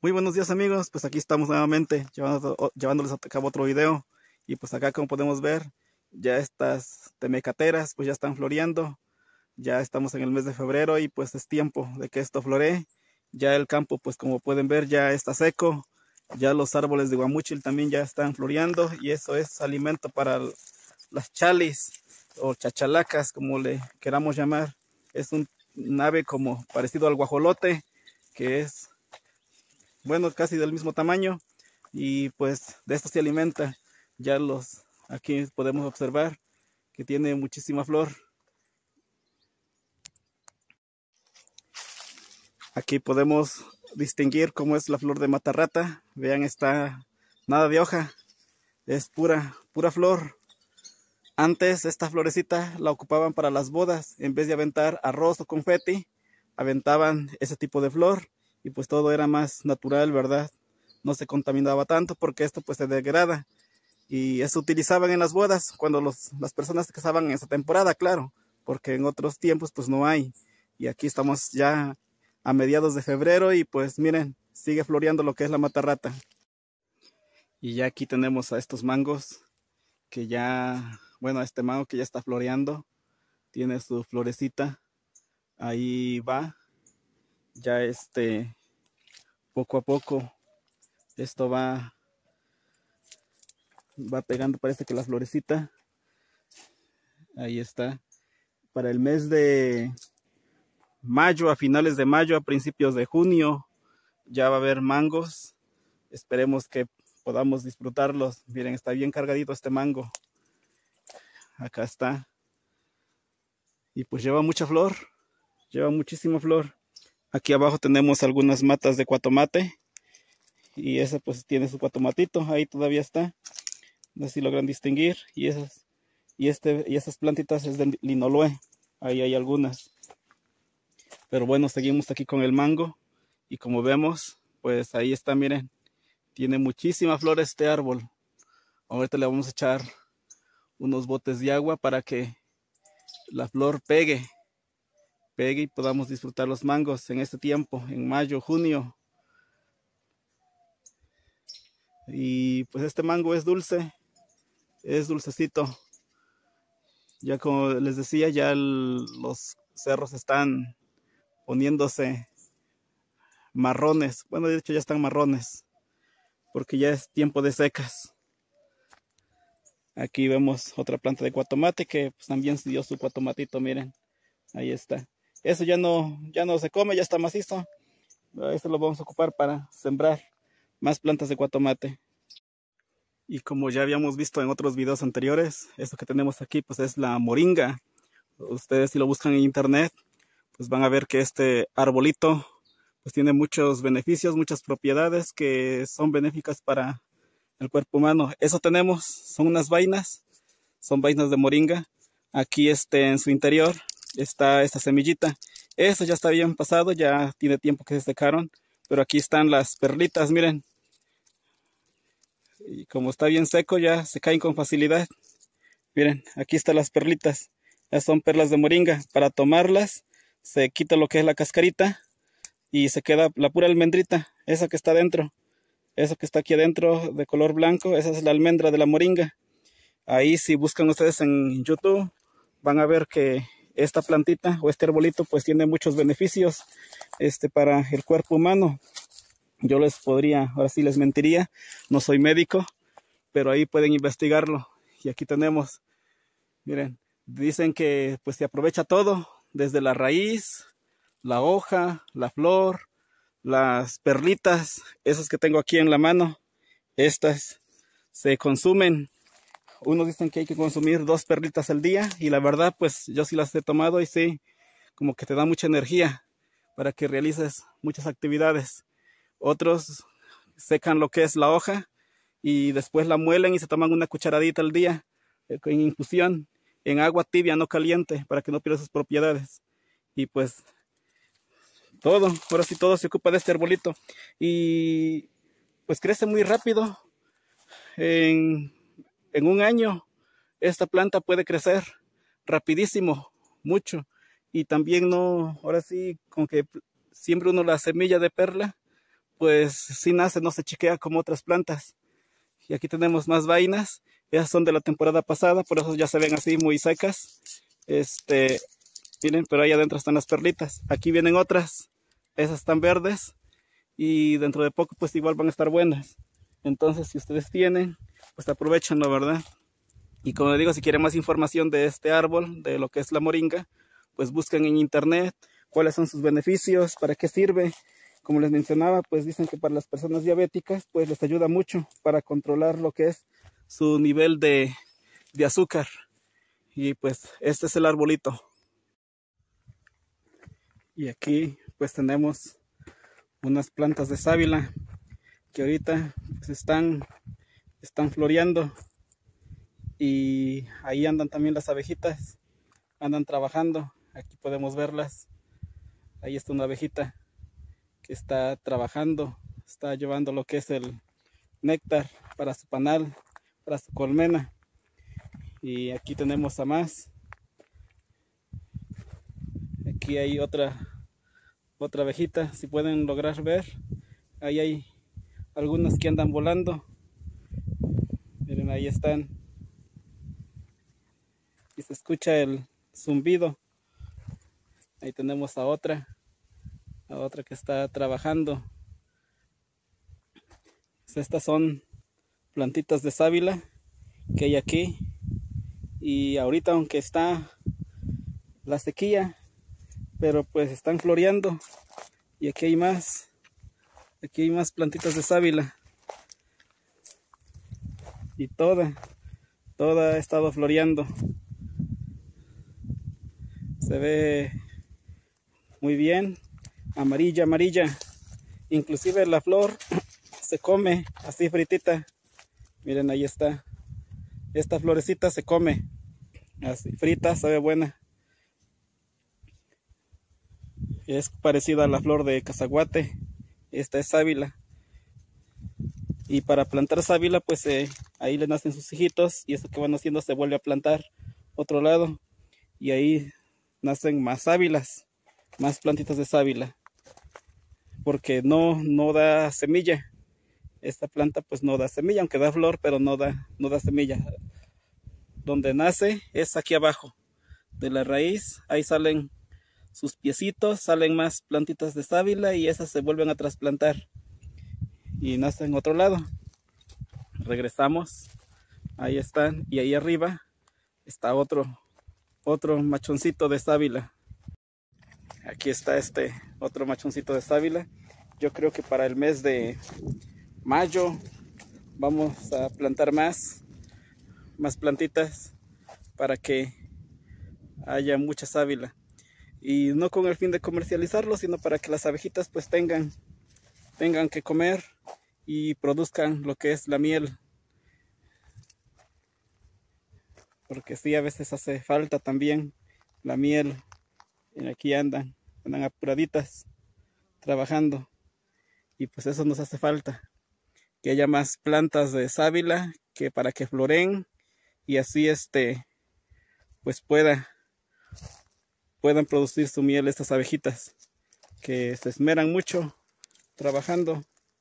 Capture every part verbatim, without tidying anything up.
Muy buenos días amigos, pues aquí estamos nuevamente llevando, o- llevándoles a cabo otro video. Y pues acá, como podemos ver, ya estas temecateras pues ya están floreando. Ya estamos en el mes de febrero y pues es tiempo de que esto floree. Ya el campo, pues como pueden ver, ya está seco. Ya los árboles de guamúchil también ya están floreando, y eso es alimento para l- las chalis o chachalacas, como le queramos llamar. Es un, un ave como parecido al guajolote, que es, bueno, casi del mismo tamaño, y pues de esto se alimenta. Ya los, aquí podemos observar que tiene muchísima flor. Aquí podemos distinguir cómo es la flor de matarrata. Vean, está nada de hoja, es pura, pura flor. Antes esta florecita la ocupaban para las bodas. En vez de aventar arroz o confeti, aventaban ese tipo de flor, y pues todo era más natural, ¿verdad? No se contaminaba tanto porque esto pues se degrada. Y eso utilizaban en las bodas cuando los, las personas se casaban en esa temporada, claro, porque en otros tiempos pues no hay. Y aquí estamos ya a mediados de febrero y pues miren, sigue floreando lo que es la matarrata. Y ya aquí tenemos a estos mangos que ya, bueno, este mango que ya está floreando, tiene su florecita, ahí va, ya este, poco a poco, esto va, va pegando, parece que la florecita, ahí está. Para el mes de mayo, a finales de mayo, a principios de junio, ya va a haber mangos. Esperemos que podamos disfrutarlos. Miren, está bien cargadito este mango. Acá está. Y pues lleva mucha flor, lleva muchísima flor. Aquí abajo tenemos algunas matas de cuatomate, y esa pues tiene su cuatomatito, ahí todavía está. No sé si logran distinguir. Y esas, y este, y esas plantitas es de linaloe. Ahí hay algunas. Pero bueno, seguimos aquí con el mango. Y como vemos, pues ahí está, miren. Tiene muchísima flor este árbol. Ahorita le vamos a echar unos botes de agua para que la flor pegue. Pegue y podamos disfrutar los mangos en este tiempo, en mayo, junio. Y pues este mango es dulce. Es dulcecito. Ya como les decía, ya el, los cerros están poniéndose marrones. Bueno, de hecho ya están marrones, porque ya es tiempo de secas. Aquí vemos otra planta de cuatomate que pues, también dio su cuatomatito, miren. Ahí está. Eso ya no, ya no se come, ya está macizo. Esto lo vamos a ocupar para sembrar más plantas de cuatomate. Y como ya habíamos visto en otros videos anteriores, esto que tenemos aquí pues es la moringa. Ustedes si lo buscan en internet, pues van a ver que este arbolito pues tiene muchos beneficios, muchas propiedades que son benéficas para el cuerpo humano. Eso tenemos, son unas vainas, son vainas de moringa. Aquí este, en su interior está esta semillita. Eso ya está bien pasado, ya tiene tiempo que se secaron, pero aquí están las perlitas, miren. Y como está bien seco, ya se caen con facilidad. Miren, aquí están las perlitas. Ya son perlas de moringa. Para tomarlas, se quita lo que es la cascarita y se queda la pura almendrita, esa que está dentro. Eso que está aquí adentro de color blanco, esa es la almendra de la moringa. Ahí si buscan ustedes en YouTube, van a ver que esta plantita o este arbolito pues tiene muchos beneficios este, para el cuerpo humano. Yo les podría, ahora sí les mentiría, no soy médico, pero ahí pueden investigarlo. Y aquí tenemos, miren, dicen que pues se aprovecha todo, desde la raíz, la hoja, la flor, las perlitas, esas que tengo aquí en la mano. Estas se consumen. Unos dicen que hay que consumir dos perlitas al día, y la verdad pues yo sí las he tomado y sí, como que te da mucha energía para que realices muchas actividades. Otros secan lo que es la hoja y después la muelen y se toman una cucharadita al día eh, en infusión, en agua tibia, no caliente, para que no pierda sus propiedades. Y pues todo, ahora sí todo se ocupa de este arbolito. Y pues crece muy rápido. En, en un año esta planta puede crecer rapidísimo, mucho. Y también no, ahora sí, con que siempre uno la semilla de perla, pues sí nace, no se chiquea como otras plantas. Y aquí tenemos más vainas, esas son de la temporada pasada, por eso ya se ven así muy secas. Este, miren, pero ahí adentro están las perlitas. Aquí vienen otras, esas están verdes y dentro de poco pues igual van a estar buenas. Entonces si ustedes tienen, pues aprovechenlo, ¿verdad? Y como les digo, si quieren más información de este árbol, de lo que es la moringa, pues busquen en internet cuáles son sus beneficios, para qué sirve. Como les mencionaba, pues dicen que para las personas diabéticas, pues les ayuda mucho para controlar lo que es su nivel de, de azúcar. Y pues este es el arbolito. Y aquí pues tenemos unas plantas de sábila que ahorita pues, están, están floreando. Y ahí andan también las abejitas, andan trabajando. Aquí podemos verlas. Ahí está una abejita que está trabajando, está llevando lo que es el néctar para su panal, para su colmena. Y aquí tenemos a más. Aquí hay otra otra abejita, si pueden lograr ver. Ahí hay algunas que andan volando. Miren, ahí están. Y se escucha el zumbido. Ahí tenemos a otra, a otra que está trabajando. Estas son plantitas de sábila que hay aquí. Y ahorita, aunque está la sequía, pero pues están floreando. Y aquí hay más, aquí hay más plantitas de sábila. Y toda, toda ha estado floreando. Se ve muy bien, amarilla, amarilla. Inclusive la flor se come así fritita. Miren, ahí está. Esta florecita se come así frita, sabe buena. Es parecida a la flor de cazaguate. Esta es sábila. Y para plantar sábila, pues eh, ahí le nacen sus hijitos. Y eso que van haciendo se vuelve a plantar otro lado. Y ahí nacen más sábilas, más plantitas de sábila. Porque no, no da semilla. Esta planta pues no da semilla, aunque da flor, pero no da, no da semilla. Donde nace es aquí abajo. De la raíz, ahí salen sus piecitos, salen más plantitas de sábila y esas se vuelven a trasplantar. Y nacen en otro lado. Regresamos. Ahí están. Y ahí arriba está otro, otro machoncito de sábila. Aquí está este otro machoncito de sábila. Yo creo que para el mes de mayo vamos a plantar más, más plantitas para que haya mucha sábila. Y no con el fin de comercializarlo, sino para que las abejitas pues tengan, tengan que comer y produzcan lo que es la miel. Porque sí, a veces hace falta también la miel. Y aquí andan, andan apuraditas, trabajando. Y pues eso nos hace falta. Que haya más plantas de sábila, que para que floreen. Y así este, pues pueda, puedan producir su miel estas abejitas. Que se esmeran mucho trabajando.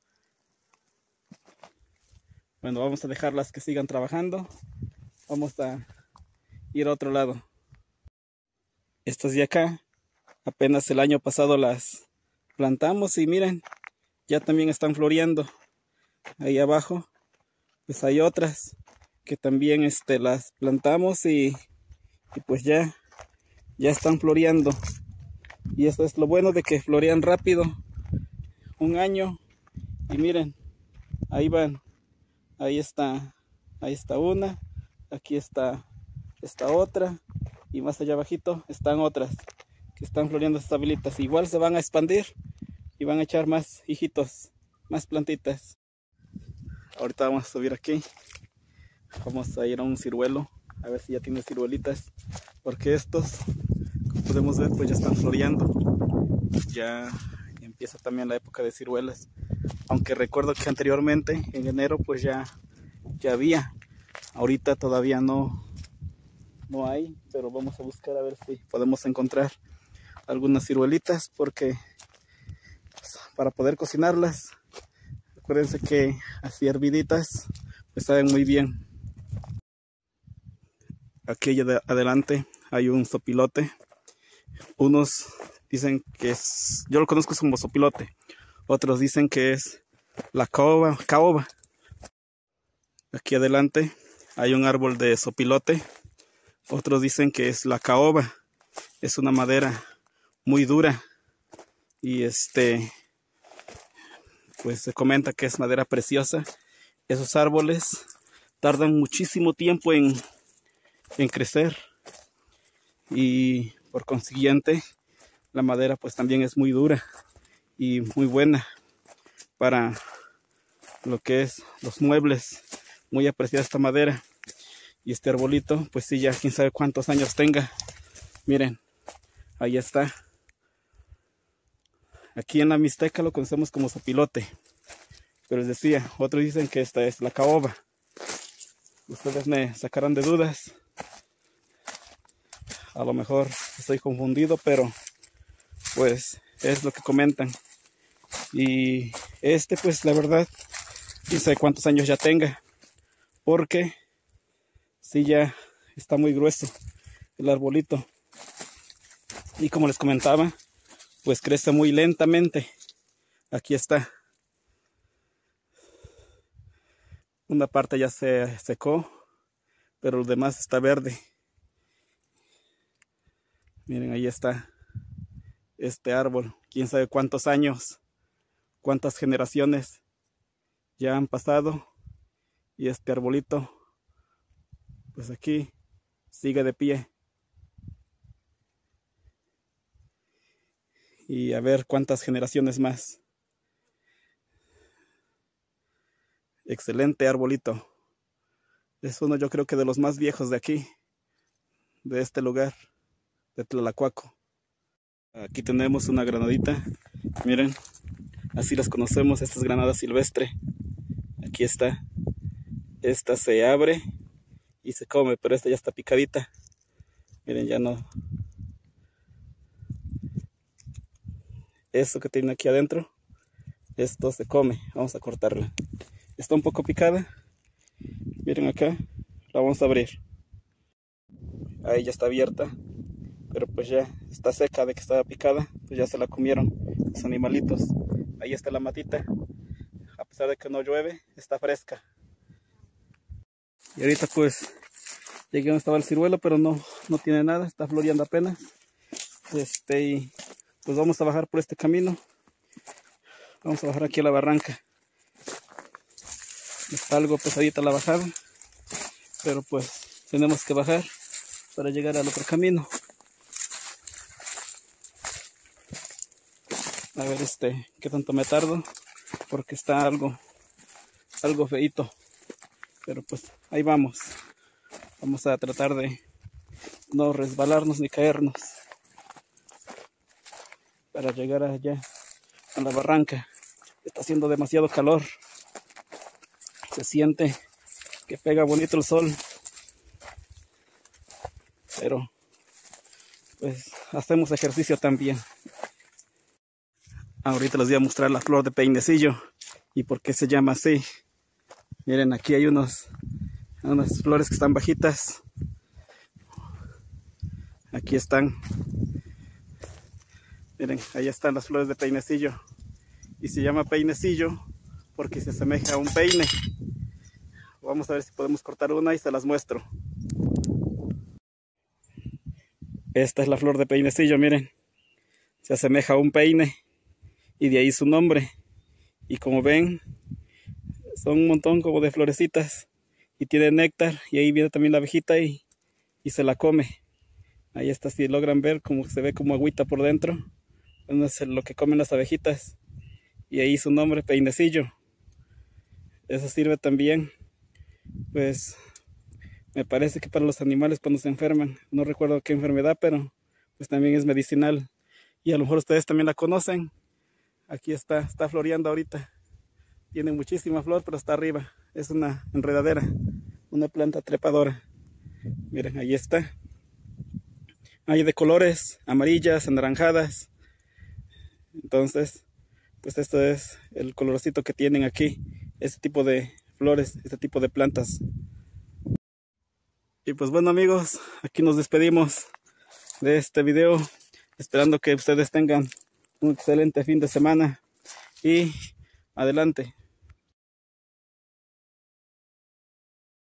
Bueno, vamos a dejarlas que sigan trabajando. Vamos a ir a otro lado. Estas de acá, apenas el año pasado las plantamos y miren, ya también están floreando. Ahí abajo, pues hay otras que también este, las plantamos y, y pues ya, ya están floreando. Y eso es lo bueno de que florean rápido, un año. Y miren, ahí van, ahí está, ahí está una, aquí está esta otra. Y más allá abajito están otras que están floreando estas sábilas. Igual se van a expandir y van a echar más hijitos, más plantitas. Ahorita vamos a subir aquí. Vamos a ir a un ciruelo, a ver si ya tiene ciruelitas. Porque estos, como podemos ver, pues ya están floreando. Ya empieza también la época de ciruelas. Aunque recuerdo que anteriormente, en enero, pues ya, ya había. Ahorita todavía no. No hay, pero vamos a buscar a ver si podemos encontrar algunas ciruelitas porque para poder cocinarlas. Acuérdense que así herviditas pues saben muy bien. Aquí adelante hay un sopilote. Unos dicen que es, yo lo conozco como sopilote. Otros dicen que es la caoba, caoba. Aquí adelante hay un árbol de sopilote. Otros dicen que es la caoba. Es una madera muy dura. Y este, pues se comenta que es madera preciosa. Esos árboles tardan muchísimo tiempo en, en crecer. Y por consiguiente, la madera pues también es muy dura y muy buena para lo que es los muebles. Muy apreciada esta madera. Y este arbolito, pues sí, ya quién sabe cuántos años tenga. Miren, ahí está. Aquí en la Mixteca lo conocemos como sopilote. Pero les decía, otros dicen que esta es la caoba. Ustedes me sacarán de dudas. A lo mejor estoy confundido, pero pues es lo que comentan. Y este pues la verdad, quién sabe cuántos años ya tenga. Porque sí ya está muy grueso el arbolito. Y como les comentaba, pues crece muy lentamente. Aquí está. Una parte ya se secó, pero lo demás está verde. Miren, ahí está este árbol. Quién sabe cuántos años, cuántas generaciones ya han pasado. Y este arbolito, pues aquí sigue de pie. Y a ver cuántas generaciones más. Excelente arbolito. Es uno, yo creo que de los más viejos de aquí, de este lugar, de Tlalacuaco. Aquí tenemos una granadita. Miren, así las conocemos, esta es granada silvestre. Aquí está. Esta se abre y se come, pero esta ya está picadita. Miren, ya no. Esto que tiene aquí adentro, esto se come. Vamos a cortarla. Está un poco picada. Miren acá, la vamos a abrir. Ahí ya está abierta, pero pues ya está seca de que estaba picada. Pues ya se la comieron los animalitos. Ahí está la matita. A pesar de que no llueve, está fresca. Y ahorita pues llegué donde estaba el ciruelo, pero no, no tiene nada, está floreando apenas. Este, y pues vamos a bajar por este camino. Vamos a bajar aquí a la barranca. Está algo pesadita la bajada, pero pues tenemos que bajar para llegar al otro camino. A ver este, qué tanto me tardo, porque está algo, algo feito. Pero pues ahí vamos. Vamos a tratar de no resbalarnos ni caernos para llegar allá a la barranca. Está haciendo demasiado calor. Se siente que pega bonito el sol. Pero pues hacemos ejercicio también. Ahorita les voy a mostrar la flor de peinecillo y por qué se llama así. Miren, aquí hay unos, unas flores que están bajitas. Aquí están. Miren, ahí están las flores de peinecillo. Y se llama peinecillo porque se asemeja a un peine. Vamos a ver si podemos cortar una y se las muestro. Esta es la flor de peinecillo, miren. Se asemeja a un peine. Y de ahí su nombre. Y como ven, son un montón como de florecitas y tiene néctar y ahí viene también la abejita y, y se la come. Ahí está, si logran ver como se ve como agüita por dentro. Bueno, es lo que comen las abejitas y ahí su nombre, peinecillo. Eso sirve también, pues me parece que para los animales cuando se enferman, no recuerdo qué enfermedad, pero pues también es medicinal y a lo mejor ustedes también la conocen. Aquí está, está floreando ahorita. Tiene muchísima flor, pero está arriba. Es una enredadera, una planta trepadora. Miren, ahí está. Hay de colores, amarillas, anaranjadas. Entonces, pues esto es el colorcito que tienen aquí, este tipo de flores, este tipo de plantas. Y pues bueno amigos, aquí nos despedimos de este video, esperando que ustedes tengan un excelente fin de semana y adelante.